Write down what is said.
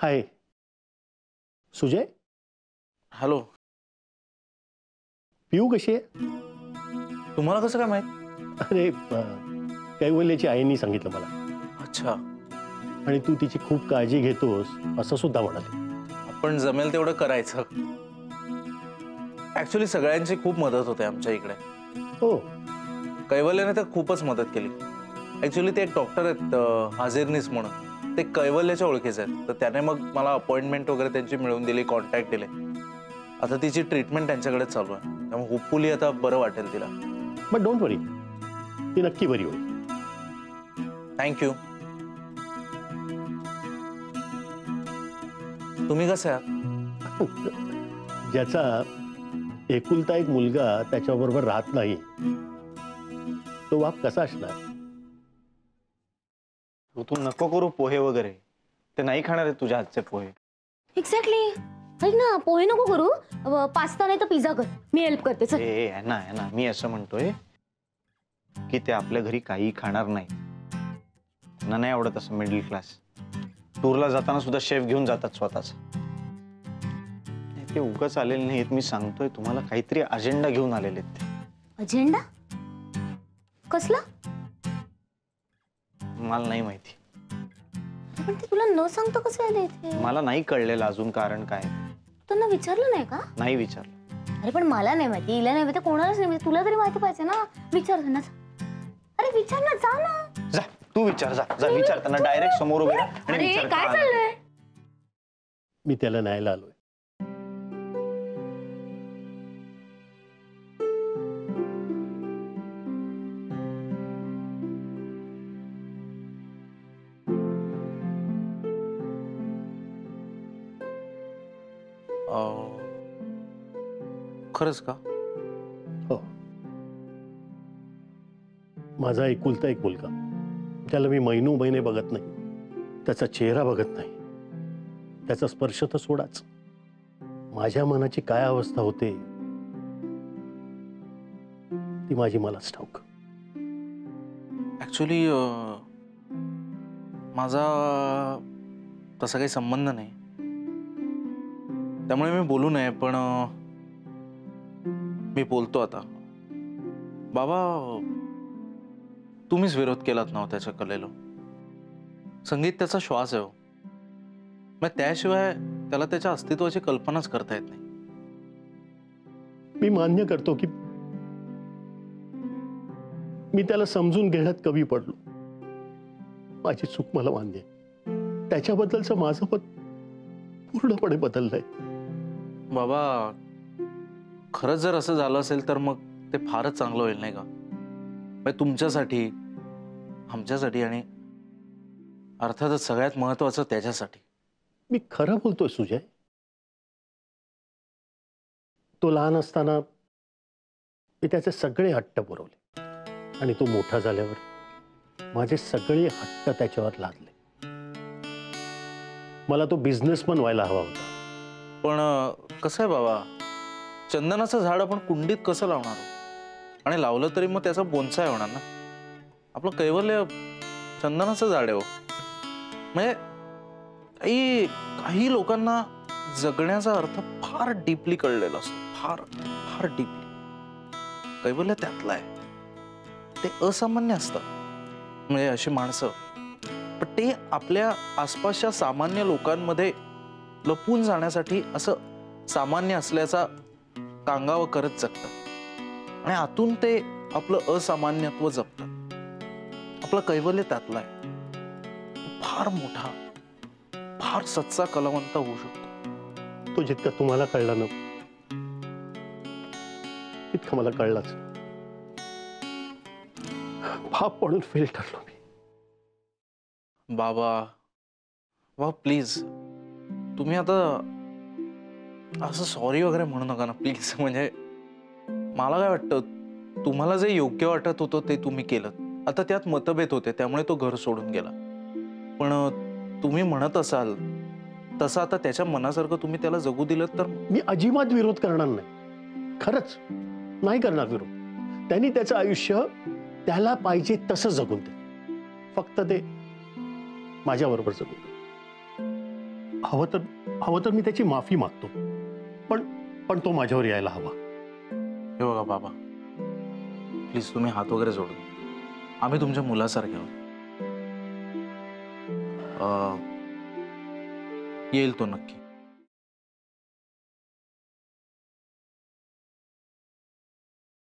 हाय Sujay. Hello. पिऊ कशी आहे? तुम्हाला कसं काय माहित? अरे कैवल्याची आईनी सांगितलं मला. अच्छा. आणि तू तिची खूप काळजी घेतोस असं सुद्धा म्हणाले. आपण जमेल तेवढं करायचं. ऍक्च्युली सगळ्यांची खूप मदत होते आमच्या इकडे. हो. कैवल्याने तर खूपच मदत केली. ऍक्च्युली ते एक डॉक्टर आहेत हाजिरनीस म्हणून, ते कैवल्याच्या ओळखीचे आहेत. तर त्याने मग मला अपॉइंटमेंट वगैरे त्यांची मिळवून दिली, कॉन्टॅक्ट दिले. आता तिची ट्रीटमेंट त्यांच्याकडे चालू आहे, त्यामुळे होपफुली आता बरं वाटेल तिला. बट डोंट वरी, ती नक्की बरी होईल. थँक्यू. तुम्ही कसे आहात? ज्याचा एकुलता एक मुलगा त्याच्याबरोबर राहत नाही तो बाप कसा असणार? तू नको करू पोहे वगैरे, ते नाही खाणार आहे तुझ्या हातचे पोहे. एक्झॅक्टली. ऐक ना, पोहे नको करू, पास्ता नाही तर पिझ्झा कर, मी हेल्प करते. चल. आहे ना, मी असं म्हणतोय की ते आपल्या घरी काही खाणार नाही. ना नाही आवडत असं मिडल क्लास. टूरला जाताना सुद्धा शेफ घेऊन जातात स्वतःच. ते उगाच आलेले नाहीत, मी सांगतोय तुम्हाला, काहीतरी अजेंडा घेऊन आलेले आहेत ते. अजेंडा कसला? मला नाही माहिती. पण ते तुला न सांगतो कसं आले इथे? मला नाही कळलेलं अजून कारण काय. त्यांना विचारलं नाही का? नाही विचारलं. अरे पण मला नाही माहिती, हिला नाही माहिती, कोणालाच नाही माहिती. तुला तरी माहिती पाहिजे ना. विचार त्यांना. अरे विचार ना, जा ना. जा तू विचार, जा विचार त्यांना. डायरेक्ट समोर उभे राहा आणि अरे विचार. काय चाललंय? मी त्याला न्यायला आलोय. खरंच का? हो. माझा एकुलता एक मुलगा, त्याला मी महिने बघत नाही, त्याचा चेहरा बघत नाही, त्याचा स्पर्श तर सोडाच, माझ्या मनाची काय अवस्था होते ती माझी मलाच ठाऊक. ऍक्च्युली माझा तसा काही संबंध नाही, त्यामुळे मी बोलू नये, पण मी बोलतो आता. बाबा, तुम्हीच विरोध केलात ना त्याच्या कलेला. संगीत त्याचा श्वास आहे हो. मग त्याशिवाय त्याला त्याच्या अस्तित्वाची कल्पनाच करता येत नाही. मी मान्य करतो की मी त्याला समजून घेण्यात कमी पडलो. माझी चूक मला मान्य आहे. त्याच्याबद्दलचं माझं मत पूर्णपणे बदललंय. बाबा, खरंच जर असं झालं असेल तर मग ते फारच चांगलं होईल नाही का? म्हणजे तुमच्यासाठी, आमच्यासाठी आणि अर्थातच सगळ्यात महत्त्वाचं त्याच्यासाठी. मी खरं बोलतोय सुजय. तो लहान असताना मी त्याचे सगळे हट्ट पुरवले आणि तो मोठा झाल्यावर माझे सगळे हट्ट त्याच्यावर लादले. मला तो बिझनेसमन व्हायला हवा होता. पण कसं आहे बाबा, चंदनाचं झाड आपण कुंडीत कसं लावणार? आणि लावलं तरी मग त्याचा बोन्साय होणार ना. आपलं कैवल्य चंदनाचं झाड आहे हो. म्हणजे काही लोकांना जगण्याचा अर्थ फार डीपली कळलेला असतो, फार फार डीपली. कैवल्य त्यातला आहे. ते असामान्य असतं, म्हणजे अशी माणसं, पण ते आपल्या आसपासच्या सामान्य लोकांमध्ये लपून जाण्यासाठी असं सामान्य असल्याचा कांगावा करत जगतात आणि आतून ते आपलं असामान्यत्व जपतात. आपलं कैवल्य त्यातला आहे. फार मोठा, फार सच्चा कलावंत होऊ शकतो. तो जितका तुम्हाला कळला ना तितका मला कळलाच. बाप म्हणून फेल ठरलो मी. बाबा प्लीज, तुम्ही आता असं सॉरी वगैरे म्हणू नका ना प्लीज. म्हणजे मला काय वाटतं, तुम्हाला जे योग्य वाटत होतं ते तुम्ही केलं. आता त्यात मतभेद होते, त्यामुळे तो घर सोडून गेला. पण तुम्ही म्हणत असाल तसं आता त्याच्या मनासारखं तुम्ही त्याला जगू दिलं तर? मी अजिबात विरोध करणार नाही, खरंच नाही करणार विरोध. त्यांनी त्याचं आयुष्य त्याला पाहिजे तसं जगून दे, फक्त ते माझ्याबरोबर जगू दे. हवं तर मी त्याची माफी मागतो, पण तो माझ्यावर यायला हवा. हे बघा बाबा, प्लीज तुम्ही हात वगैरे जोडू नका. आम्ही तुमच्या मुलासारखे आहोत. येईल तो नक्की.